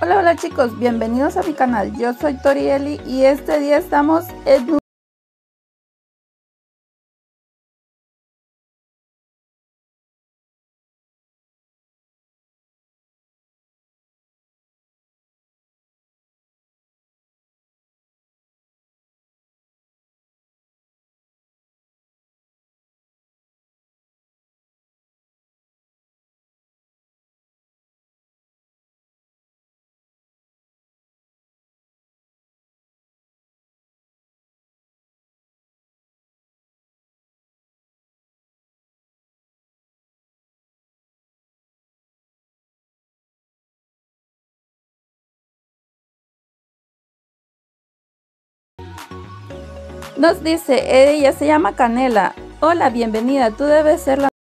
Hola, hola chicos, bienvenidos a mi canal. Yo soy Torieli y este día estamos en Nos dice, ella se llama Canela. Hola, bienvenida, tú debes ser la...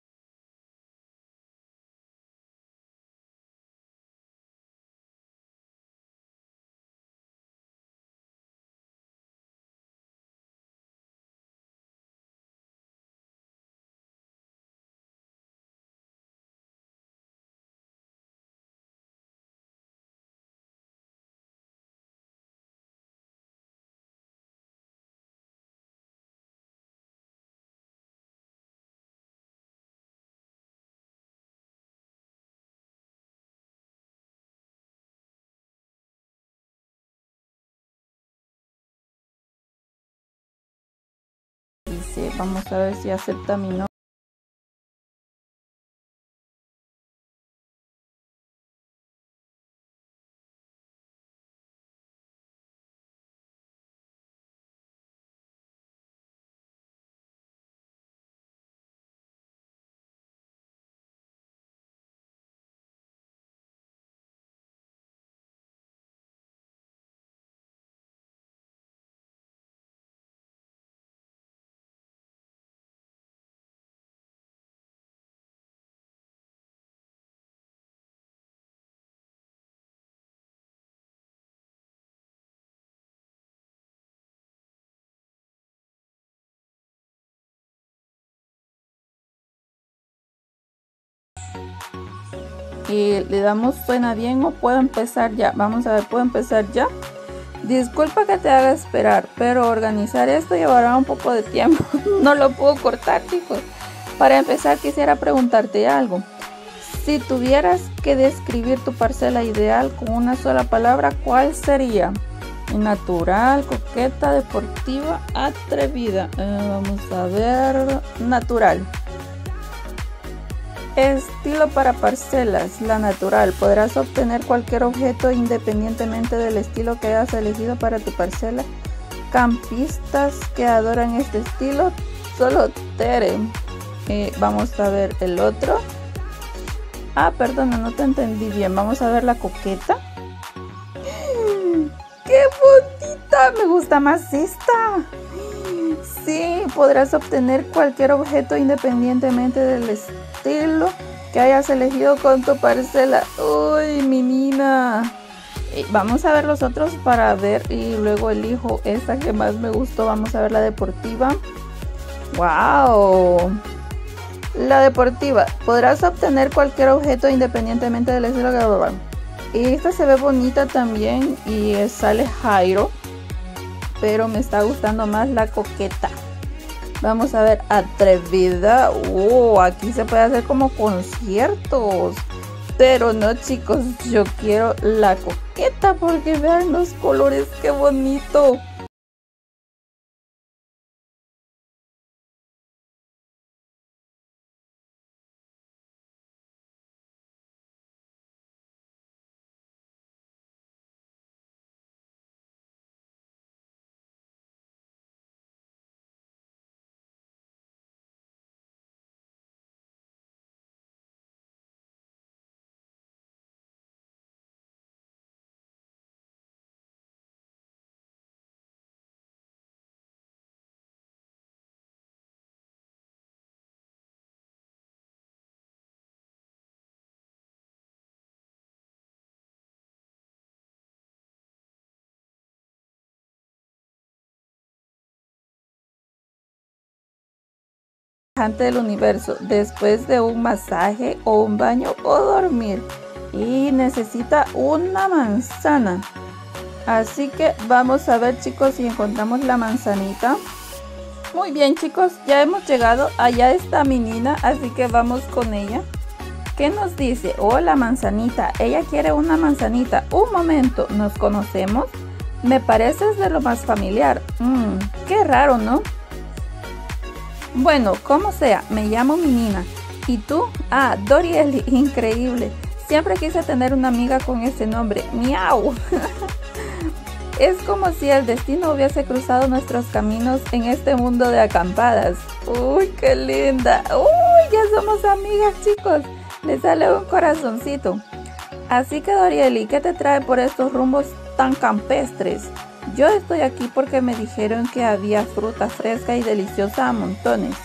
Dice, vamos a ver si acepta mi nombre. Y le damos suena bien o puedo empezar ya. Vamos a ver, ¿puedo empezar ya? Disculpa que te haga esperar, pero organizar esto llevará un poco de tiempo. No lo puedo cortar, chicos. Para empezar, quisiera preguntarte algo. Si tuvieras que describir tu parcela ideal con una sola palabra, ¿cuál sería? Natural, coqueta, deportiva, atrevida. Vamos a ver. Natural. Estilo para parcelas, la natural. Podrás obtener cualquier objeto independientemente del estilo que hayas elegido para tu parcela. Campistas que adoran este estilo, solo Tere. Vamos a ver el otro. Perdona, no te entendí bien. Vamos a ver la coqueta. ¡Qué bonita! Me gusta más esta. Sí, podrás obtener cualquier objeto independientemente del estilo que hayas elegido con tu parcela. ¡Uy, mi Nina! Vamos a ver los otros para ver y luego elijo esta que más me gustó. Vamos a ver la deportiva. ¡Wow! La deportiva. Podrás obtener cualquier objeto independientemente del estilo que hagan. Y esta se ve bonita también y sale Jairo. Pero me está gustando más la coqueta. Vamos a ver, atrevida. Aquí se puede hacer como conciertos. Pero no, chicos, yo quiero la coqueta porque vean los colores, qué bonito. Del universo después de un masaje o un baño o dormir. y necesita una manzana. Así que vamos a ver, chicos, si encontramos la manzanita. Muy bien, chicos, ya hemos llegado. Allá está mi Nina, así que vamos con ella. ¿Qué nos dice? Hola, manzanita. Ella quiere una manzanita. Un momento, ¿nos conocemos? Me pareces de lo más familiar. Qué raro, ¿no? Bueno, como sea, me llamo mi Nina. ¿Y tú? Ah, Dorieli, increíble. Siempre quise tener una amiga con ese nombre. ¡Miau! Es como si el destino hubiese cruzado nuestros caminos en este mundo de acampadas. ¡Uy, qué linda! ¡Uy, ya somos amigas, chicos! Le sale un corazoncito. Así que, Dorieli, ¿qué te trae por estos rumbos tan campestres? Yo estoy aquí porque me dijeron que había fruta fresca y deliciosa a montones.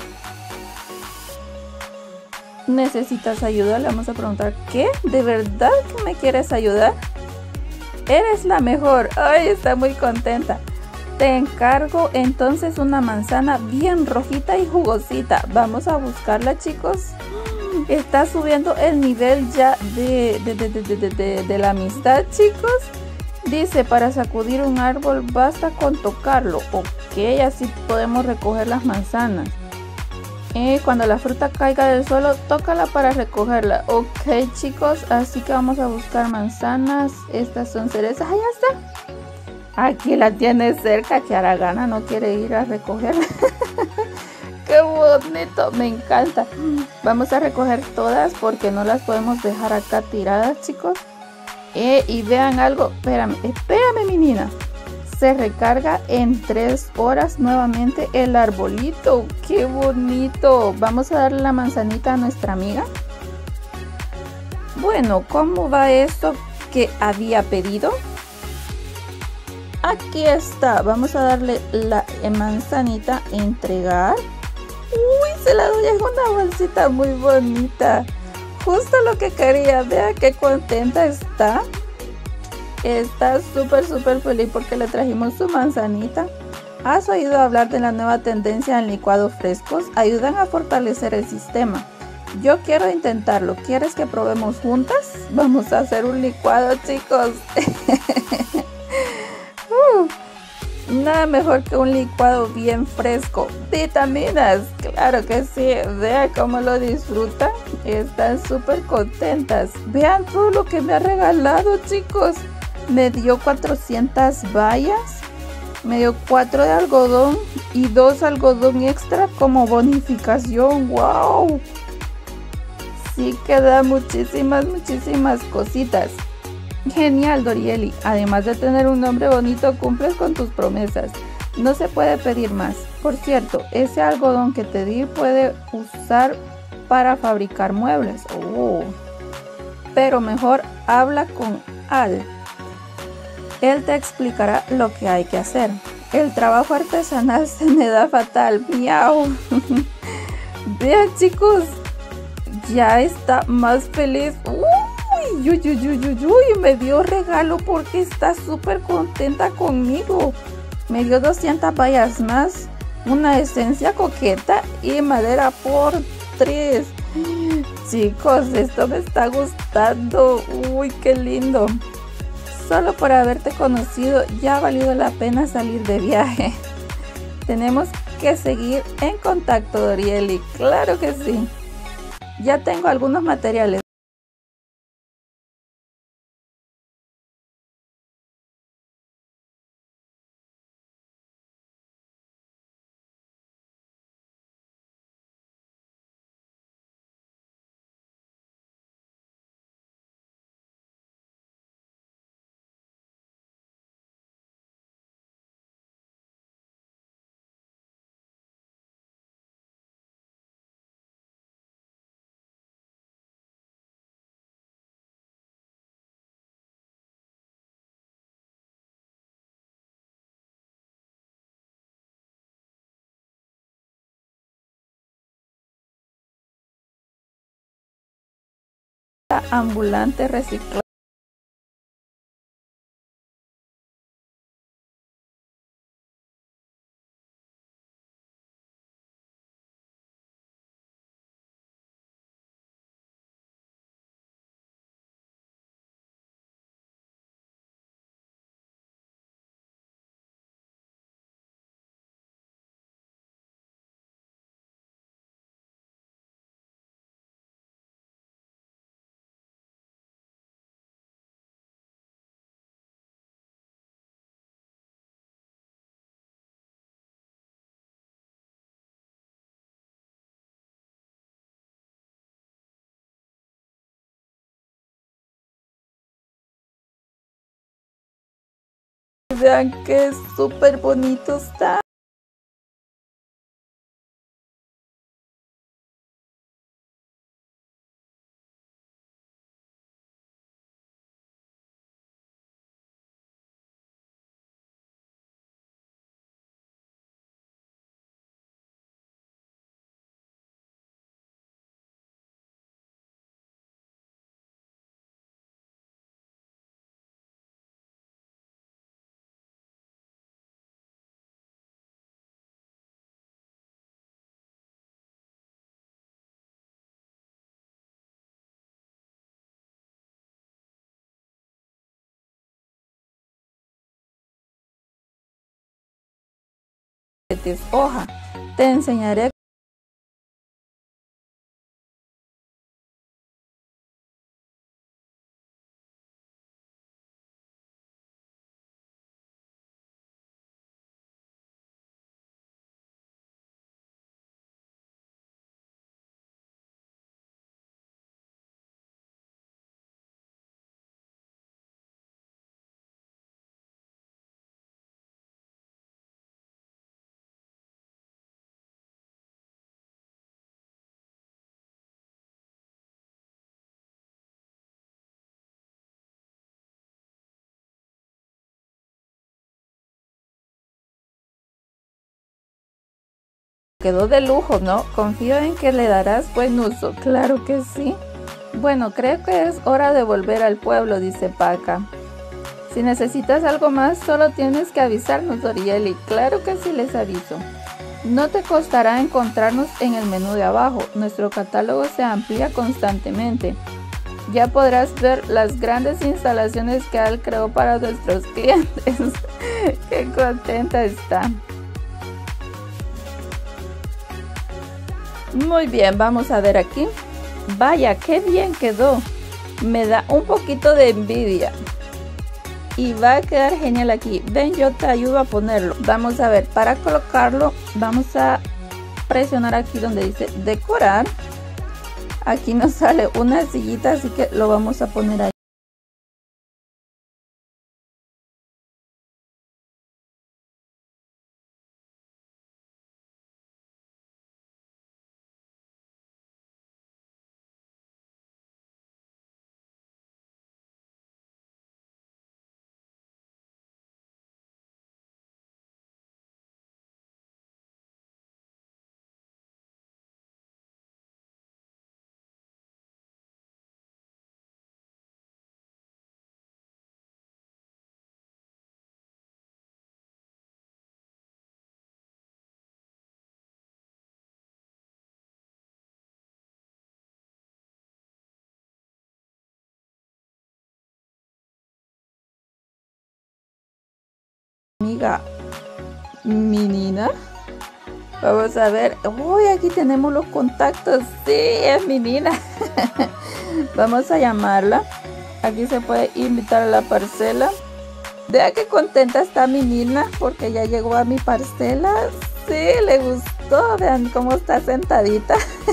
¿Necesitas ayuda? Le vamos a preguntar. ¿Qué? ¿De verdad que me quieres ayudar? Eres la mejor. Ay, está muy contenta. Te encargo entonces una manzana bien rojita y jugosita. Vamos a buscarla, chicos. Está subiendo el nivel ya de la amistad, chicos. Dice, para sacudir un árbol basta con tocarlo. Ok, así podemos recoger las manzanas. Cuando la fruta caiga del suelo, tócala para recogerla. Ok, chicos, así que vamos a buscar manzanas. Estas son cerezas. ¡Ah, ya está! Aquí la tiene cerca, que hará gana, no quiere ir a recogerla. ¡Qué bonito! Me encanta. Vamos a recoger todas porque no las podemos dejar acá tiradas, chicos. Y vean algo. Espérame, mi Nina. Se recarga en 3 horas nuevamente el arbolito. ¡Qué bonito! Vamos a darle la manzanita a nuestra amiga. Bueno, ¿cómo va esto que había pedido? Aquí está. Vamos a darle la manzanita, entregar. ¡Uy! Se la doy en una bolsita muy bonita. Justo lo que quería. Vea qué contenta está. Está súper feliz porque le trajimos su manzanita. ¿Has oído hablar de la nueva tendencia en licuados frescos? Ayudan a fortalecer el sistema. Yo quiero intentarlo. ¿Quieres que probemos juntas? Vamos a hacer un licuado, chicos. Nada mejor que un licuado bien fresco. Vitaminas, claro que sí. Vean cómo lo disfrutan. Están súper contentas. Vean todo lo que me ha regalado, chicos. Me dio 400 bayas. Me dio 4 de algodón y 2 algodón extra como bonificación. ¡Wow! Sí que da muchísimas cositas. Genial, Dorieli. Además de tener un nombre bonito, cumples con tus promesas. No se puede pedir más. Por cierto, ese algodón que te di puede usar para fabricar muebles. Pero mejor habla con Al. Él te explicará lo que hay que hacer. El trabajo artesanal se me da fatal. ¡Miau! Vean, chicos, ya está más feliz. ¡Uy! Me dio regalo porque está súper contenta conmigo. Me dio 200 bayas más, una esencia coqueta y madera por 3. Chicos, esto me está gustando. ¡Uy, qué lindo! Solo por haberte conocido ya ha valido la pena salir de viaje. Tenemos que seguir en contacto, Dorieli. Claro que sí. Ya tengo algunos materiales. Ambulante reciclado. Vean que súper bonito está. Hoja, te enseñaré quedó de lujo, ¿no? Confío en que le darás buen uso. Claro que sí. Bueno, creo que es hora de volver al pueblo, dice Paca. Si necesitas algo más, solo tienes que avisarnos, Orieli. Claro que sí, les aviso. No te costará encontrarnos en el menú de abajo. Nuestro catálogo se amplía constantemente. Ya podrás ver las grandes instalaciones que Al creó para nuestros clientes. Qué contenta está. Muy bien, vamos a ver aquí. Vaya, qué bien quedó. Me da un poquito de envidia. Y va a quedar genial aquí. Ven, yo te ayudo a ponerlo. Vamos a ver, para colocarlo, vamos a presionar aquí donde dice decorar. Aquí nos sale una sillita, así que lo vamos a poner ahí. Amiga, mi Nina. Vamos a ver. Uy, aquí tenemos los contactos. Sí, es mi Nina. Vamos a llamarla. Aquí se puede invitar a la parcela. Vea qué contenta está mi Nina porque ya llegó a mi parcela. Sí, le gustó. Vean cómo está sentadita.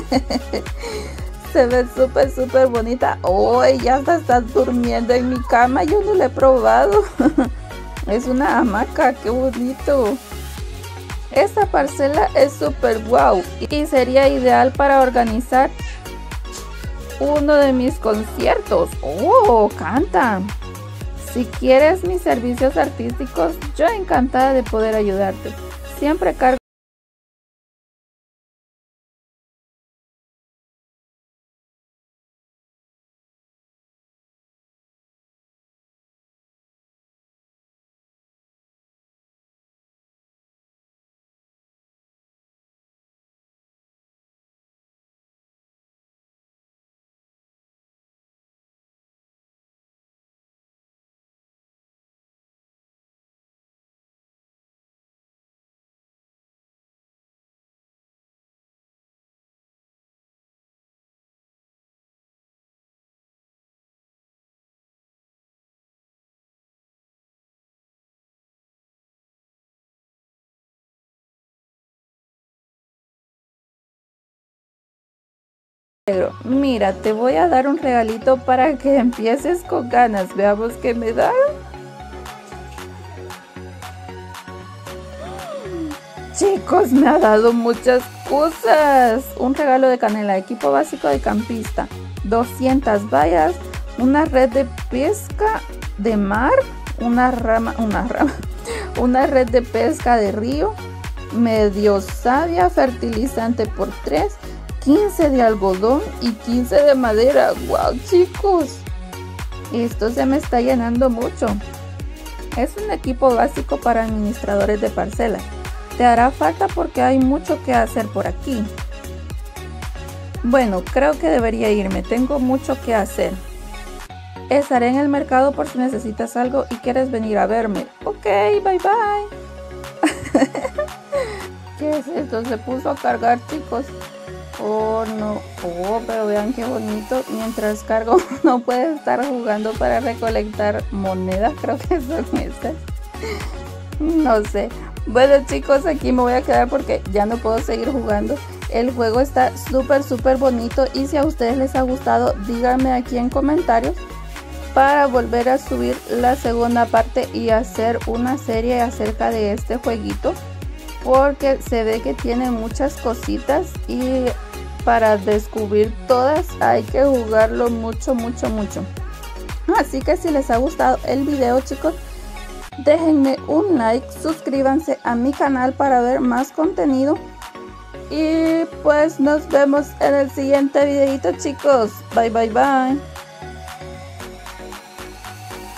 Se ve súper bonita. Uy, ya está durmiendo en mi cama. Yo no la he probado. Es una hamaca, qué bonito. Esta parcela es súper guau y sería ideal para organizar uno de mis conciertos. ¡Oh, canta! Si quieres mis servicios artísticos, yo encantada de poder ayudarte. Siempre cargo. Mira, te voy a dar un regalito para que empieces con ganas. Veamos qué me da. Chicos, me ha dado muchas cosas. Un regalo de canela, equipo básico de campista, 200 vallas, una red de pesca de mar, una red de pesca de río, medio savia, fertilizante por 3, 15 de algodón y 15 de madera. ¡Wow, chicos! Esto se me está llenando mucho. Es un equipo básico para administradores de parcelas. Te hará falta porque hay mucho que hacer por aquí. Bueno, creo que debería irme. Tengo mucho que hacer. Estaré en el mercado por si necesitas algo y quieres venir a verme. Ok, bye bye. ¿Qué es esto? Se puso a cargar, chicos. Oh, no. Oh, pero vean qué bonito. Mientras cargo, no puede estar jugando para recolectar monedas. Creo que son estas. No sé. Bueno, chicos, aquí me voy a quedar porque ya no puedo seguir jugando. El juego está súper bonito y si a ustedes les ha gustado, díganme aquí en comentarios para volver a subir la segunda parte y hacer una serie acerca de este jueguito, porque se ve que tiene muchas cositas y para descubrir todas hay que jugarlo mucho. Así que si les ha gustado el video, chicos, déjenme un like, suscríbanse a mi canal para ver más contenido y pues nos vemos en el siguiente videito, chicos. Bye bye.